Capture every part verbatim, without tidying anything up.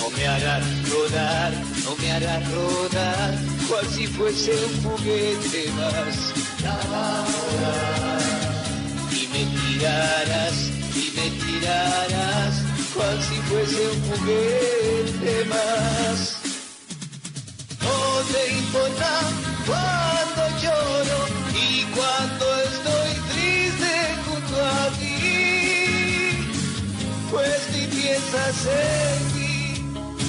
no me harás rodar, no me harás rodar, cual si fuese un juguete más. La volar. Y me tirarás, y me tirarás, cual si fuese un juguete más. No te importa cuando lloro y cuando estoy triste junto a ti, pues ni piensas en mí.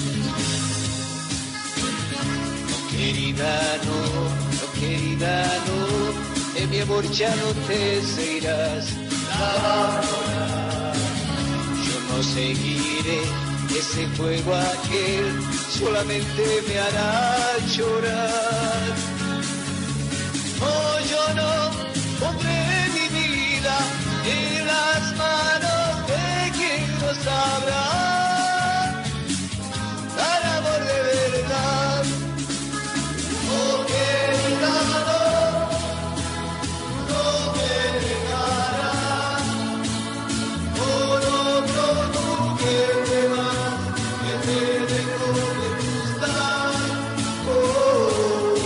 No, querida, no, no, querida, no, de mi amor ya no te se irás. La yo no seguiré ese fuego aquel, solamente me hará llorar. Oh, yo no pondré mi vida en las manos de quien no sabrá dar amor de verdad. Oh, querida, no, no me dejarás. Oh, no, no, no, que te vas, que te dejo de gustar. Oh.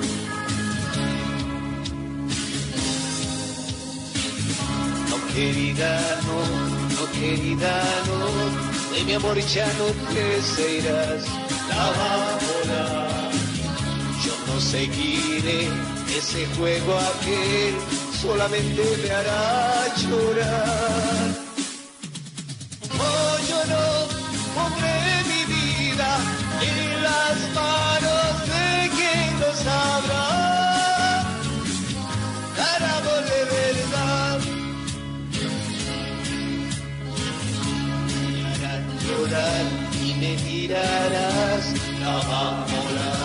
No, querida, no, no, querida, no, de mi amor ya no te se irás. La va a volar. Yo no seguiré ese juego aquel, solamente me hará llorar. Oh, yo no pondré mi vida en las manos de quien lo sabrá dar amor de verdad. Me harás llorar y me tirarás la va a volar.